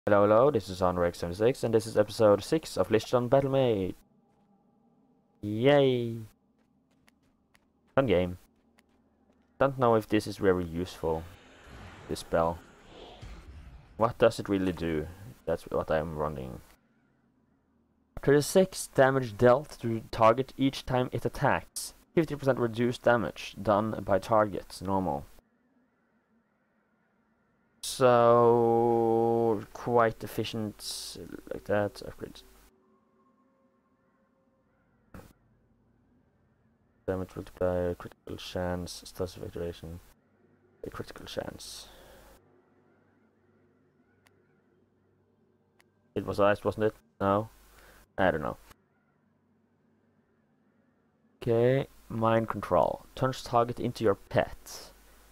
Hello, hello, this is OnRex76, and this is episode 6 of Lichdom Battlemage. Yay! Fun game. Don't know if this is very useful, this spell. What does it really do? That's what I'm wondering. 36 damage dealt to target each time it attacks. 50% reduced damage done by target, normal. So, quite efficient, like that, upgrades. Damage multiplier, critical chance, status of activation, a critical chance. It was ice, wasn't it? No? I don't know. Okay, mind control. Turns target into your pet.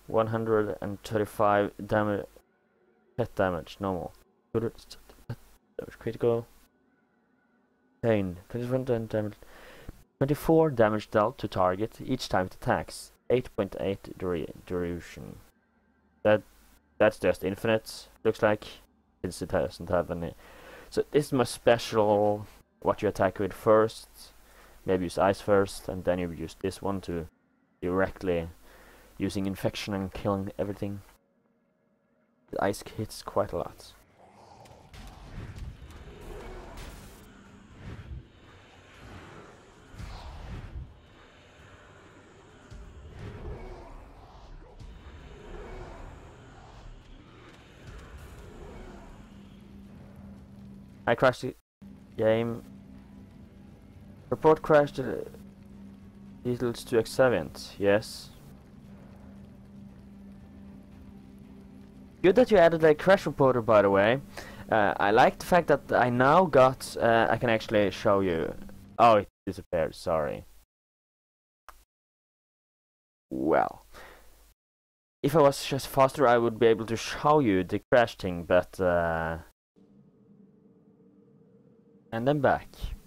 135 damage, pet damage, normal. Damage critical. Pain, 20% damage. 24 damage dealt to target each time it attacks. 8.8 duration. That's just infinite, looks like, since it doesn't have any. So this is my special, what you attack with first. Maybe use ice first, and then you use this one to directly using infection and killing everything. The ice hits quite a lot. I crashed the game. Report crash details to Exavient. Yes. Good that you added a crash reporter, by the way. I like the fact that I now got. I can actually show you. Oh, it disappeared. Sorry. Well, if I was just faster, I would be able to show you the crash thing, but and then back.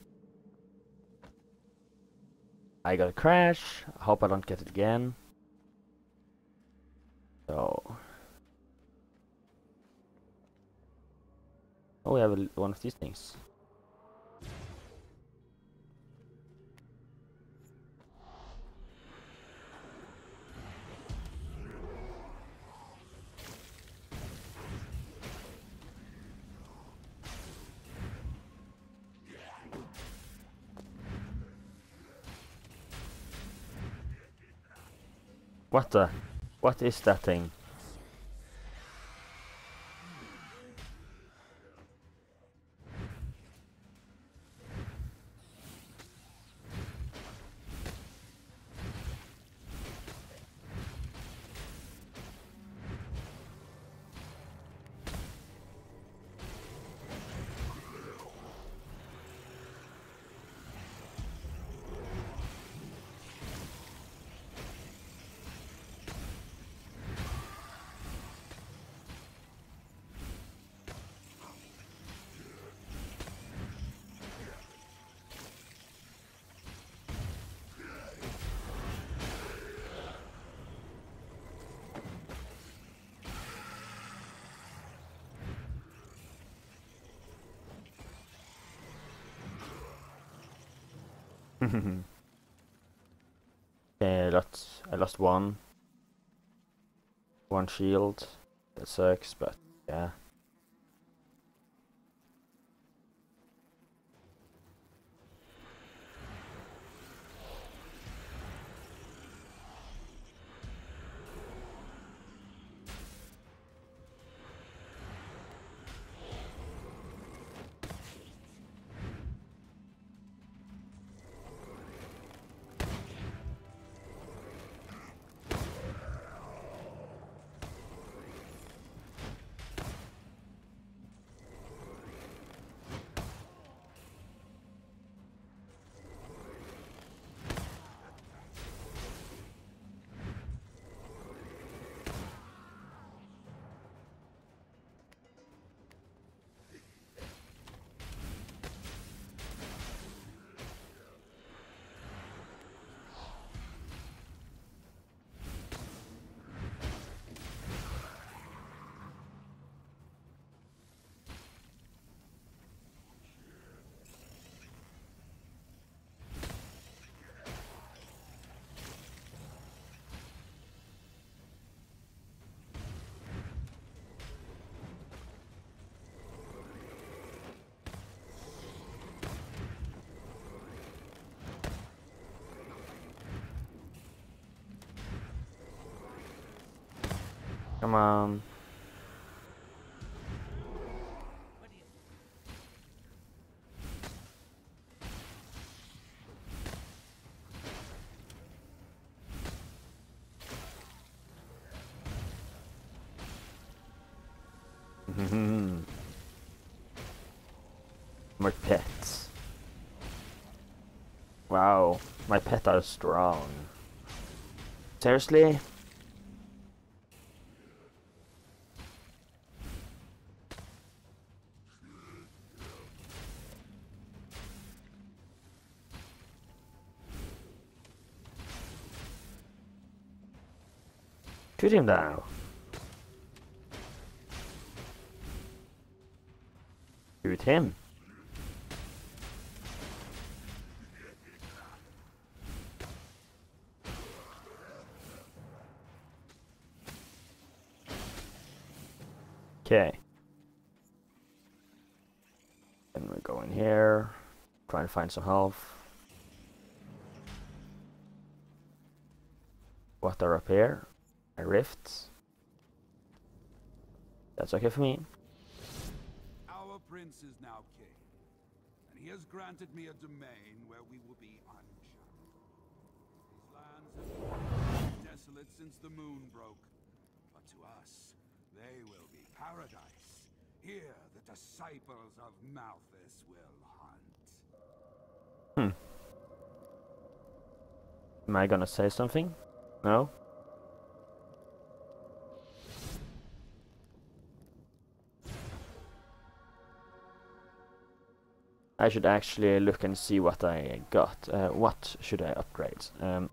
I got a crash. I hope I don't get it again. So, oh, we have one of these things. What is that thing? Okay, I lost one shield. That sucks, but yeah. Come on. More pets. Wow, my pets are strong. Seriously? Shoot him now. Shoot him. Okay. And we go in here. Try and find some health. Water up here. A rift. That's okay for me. Our prince is now king, and he has granted me a domain where we will be unshackled. These lands have been desolate since the moon broke, but to us, they will be paradise. Here, the disciples of Malthus will hunt. Am I gonna say something? No? I should actually look and see what I got. What should I upgrade?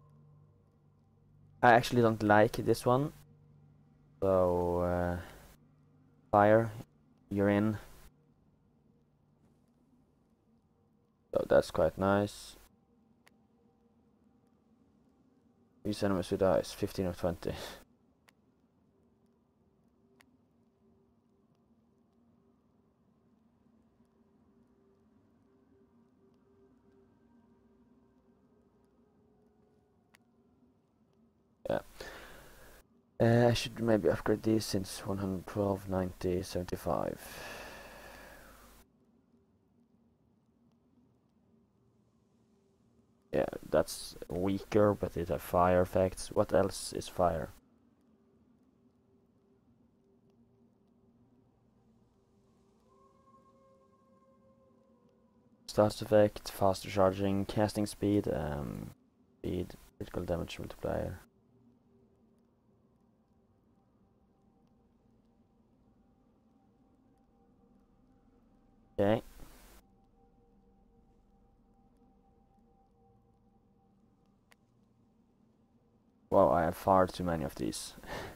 I actually don't like this one. So, fire, you're in. So that's quite nice. These enemies with ice, 15 of 20. Yeah. I should maybe upgrade these since 112, 90, 75. Yeah, that's weaker, but it has fire effects. What else is fire? Status effect, faster charging, casting speed, critical damage multiplier. Okay. Wow, I have far too many of these.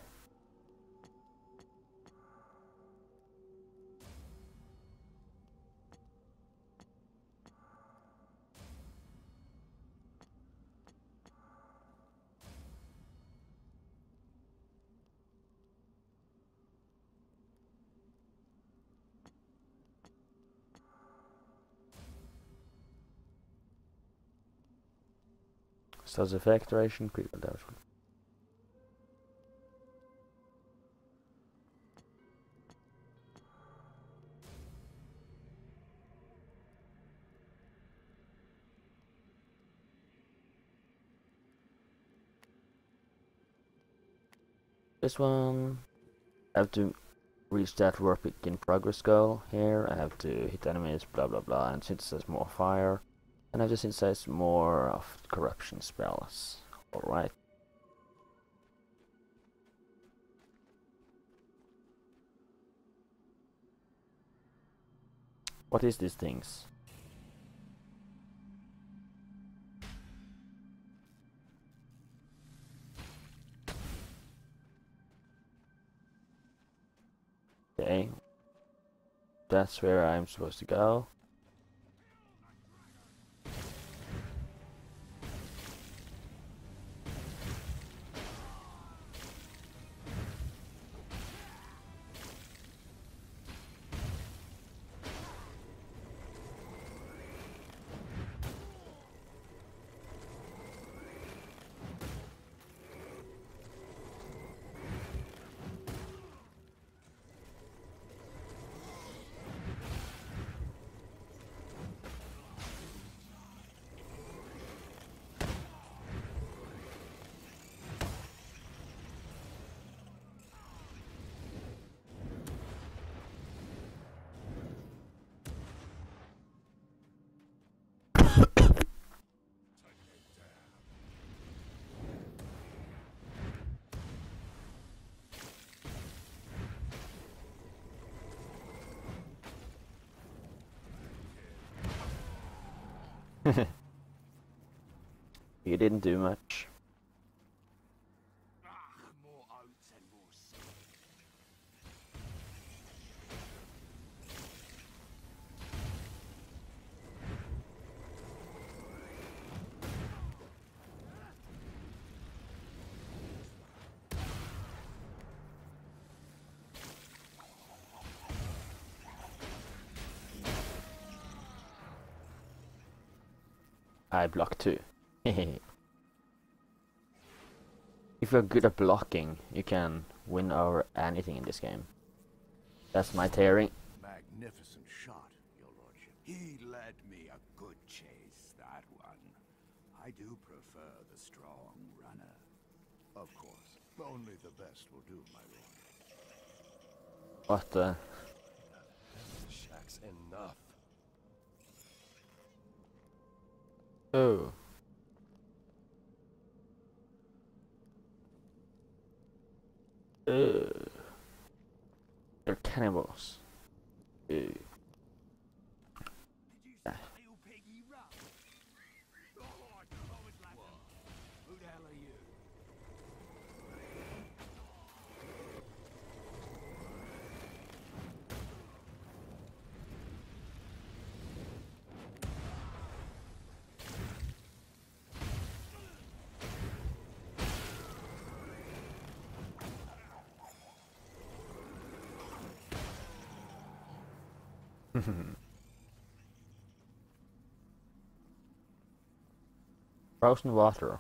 Status effect duration, critical damage. This one, I have to reach that work in progress goal here. I have to hit enemies, blah blah blah, and synthesize more fire, and I have to synthesize more of corruption spells. Alright. What is these things? Okay. That's where I'm supposed to go. You didn't do much. More oats and more seed. I block too. If you're good at blocking, you can win over anything in this game. That's my theory. Magnificent shot, your lordship. He led me a good chase, that one. I do prefer the strong runner. Of course. Only the best will do, my lord. What the? Shack's enough. Oh. They're cannibals. Did you say little piggy run? Oh, I was laughing. Who the hell are you? Frozen water.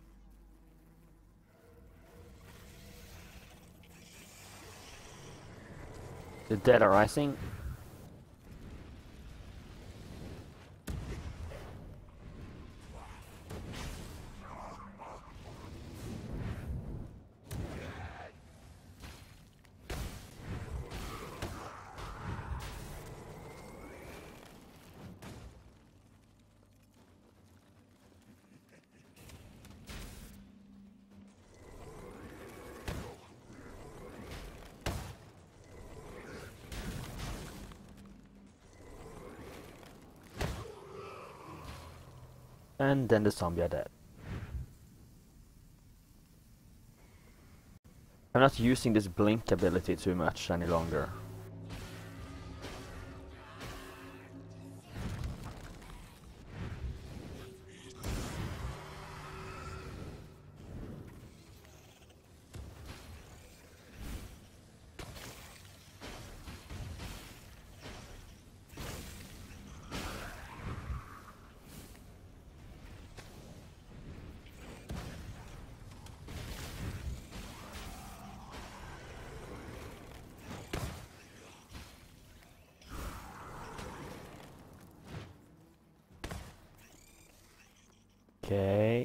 The dead are rising. And then the zombie are dead. I'm not using this blink ability too much any longer. Okay.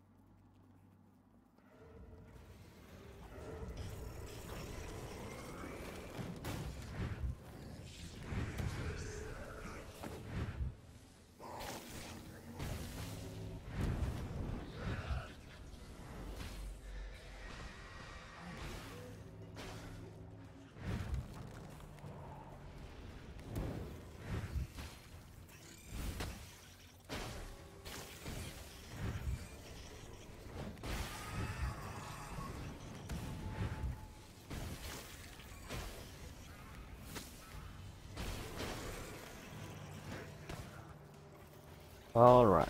All right.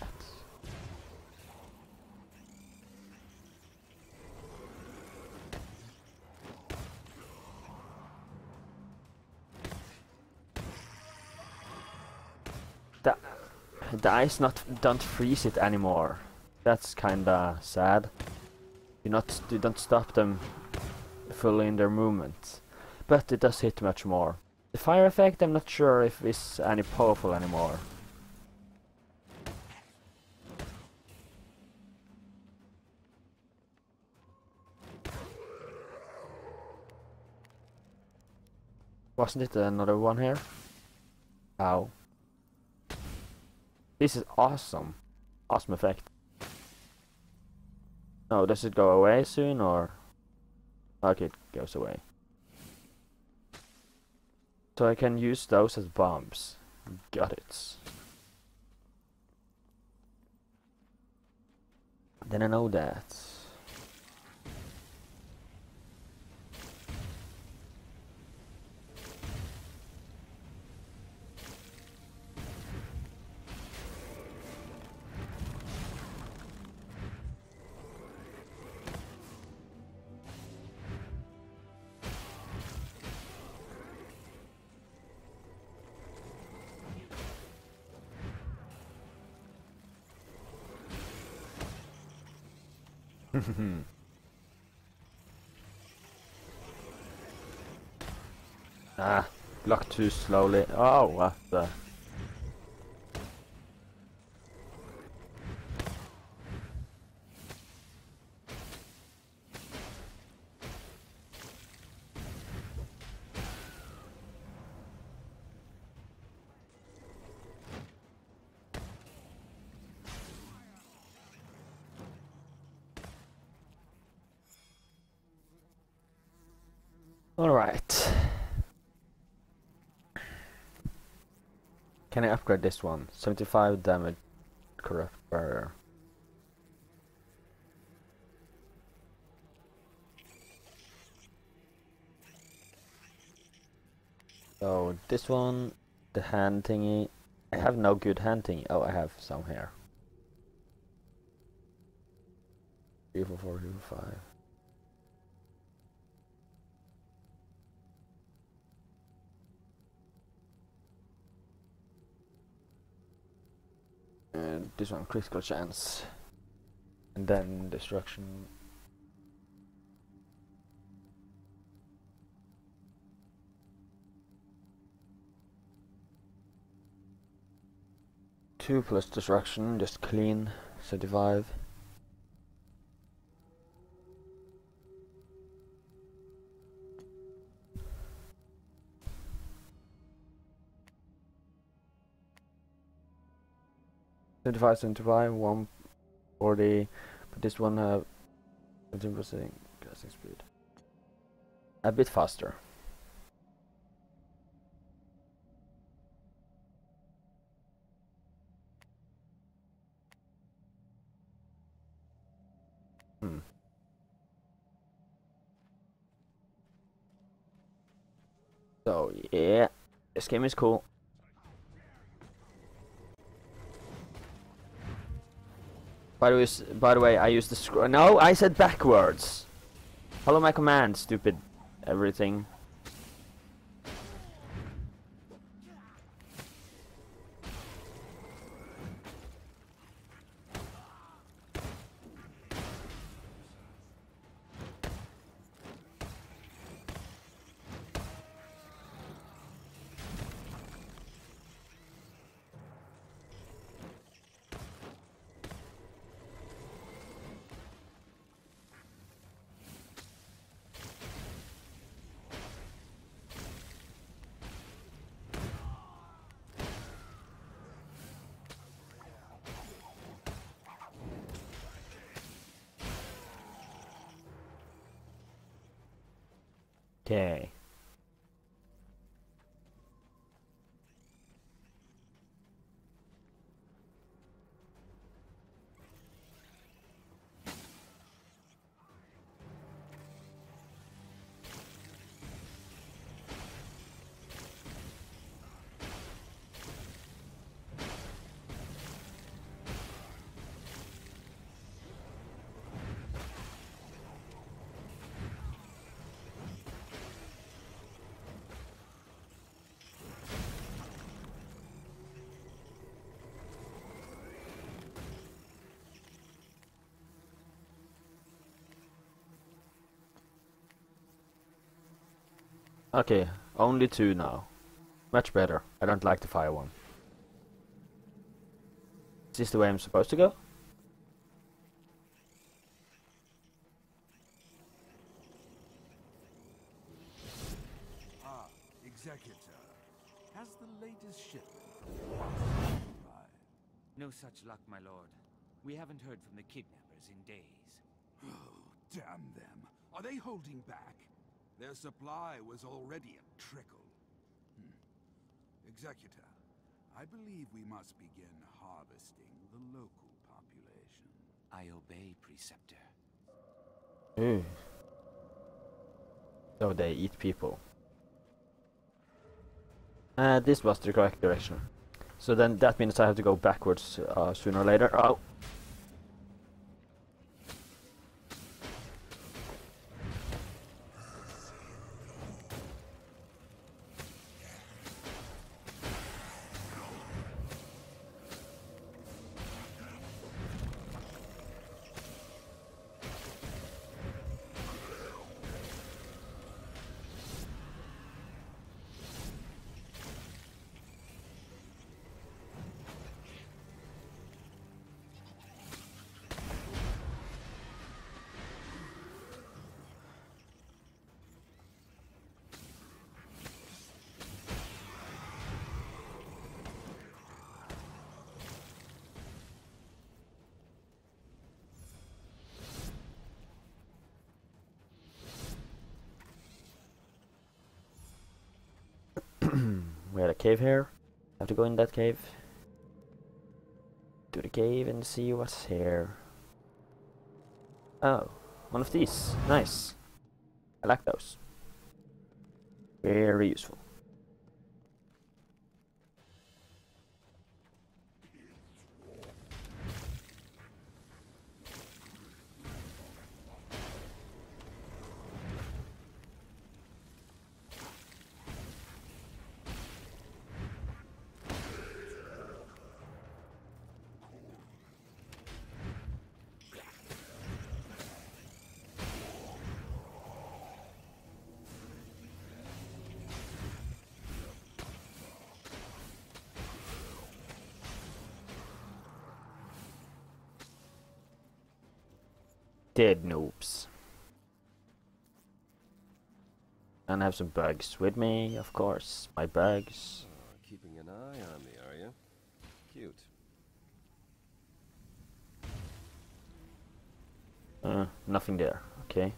The ice don't freeze it anymore. That's kinda sad. You don't stop them fully in their movement, but it does hit much more. The fire effect, I'm not sure if it's any powerful anymore. Wasn't it another one here? Ow. This is awesome. Awesome effect. Oh, does it go away soon or? Okay, it goes away. So I can use those as bombs. Got it. Then I know that. Ah, blocked too slowly. Oh, what the? Alright. Can I upgrade this one? 75 damage corrupt barrier. So this one, the hand thingy. I have no good hand thingy. Oh, I have some here. 3 for 4, 3 for 5. And this one critical chance. And then destruction. Two plus destruction, just clean, 75. 75, 140, but this one have 15% casting speed. A bit faster. So yeah, this game is cool. By the way, I used the scroll. No, I said backwards. Follow my command, stupid everything. Okay. Okay, only 2 now. Much better. I don't like the fire one. Is this the way I'm supposed to go? Ah, Executor. Has the latest shipment arrived? No such luck, my lord. We haven't heard from the kidnappers in days. Oh, damn them. Are they holding back? Their supply was already a trickle. Executor, I believe we must begin harvesting the local population. I obey, Preceptor. Ooh. So they eat people. This was the correct direction. So then that means I have to go backwards sooner or later. Oh. We had a cave here. Have to go in that cave. To the cave and see what's here. Oh, one of these. Nice. I like those. Very useful. Dead noobs. And I have some bugs with me, of course. My bugs. Keeping an eye on me, are you? Cute. Nothing there. Okay.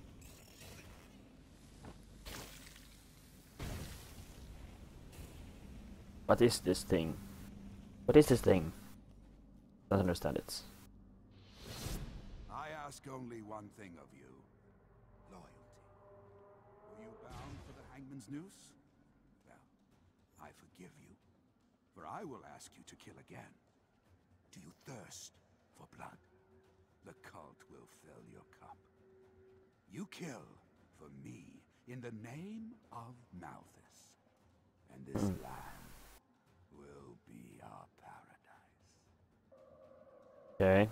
What is this thing? What is this thing? Don't understand it. I ask only one thing of you. Loyalty. Were you bound for the hangman's noose? Well, I forgive you. For I will ask you to kill again. Do you thirst for blood? The cult will fill your cup. You kill for me in the name of Malthus. And this land will be our paradise. Okay.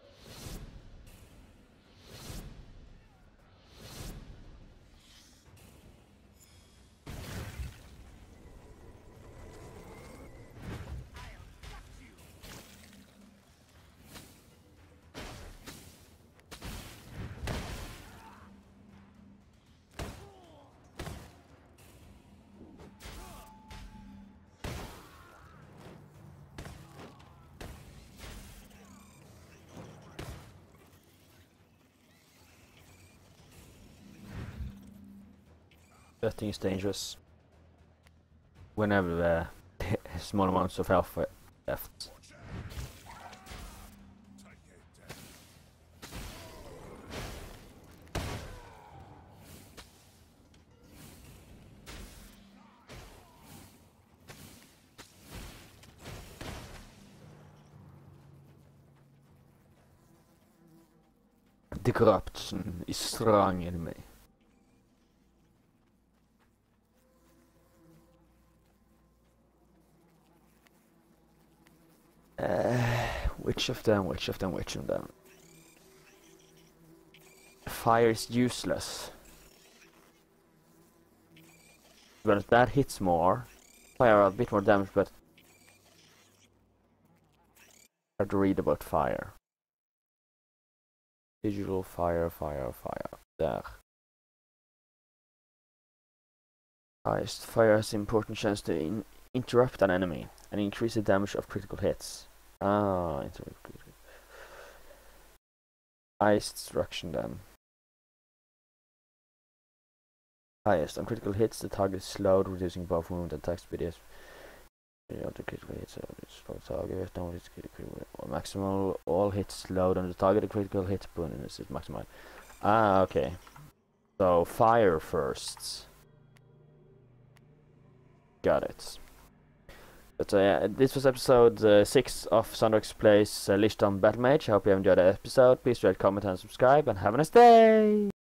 That thing is dangerous. Whenever small amounts of health left. The corruption is strong in me. Which of them? Which of them? Which of them? Fire is useless. But that hits more. Fire a bit more damage, but I have to read about fire. Digital fire. There. Highest fire has important chance to interrupt an enemy and increase the damage of critical hits. Ah, highest destruction then. Highest on critical hits, the target is slowed, reducing both movement and attack speed. Yeah, the critical hits for target. No, it's maximal all hits load on the target. The critical hit bonus is maximized. Ah, okay. So fire first. Got it. But yeah, this was episode 6 of Sandrox Plays Lichdom Battlemage. I hope you have enjoyed the episode. Please rate, comment, and subscribe, and have a nice day!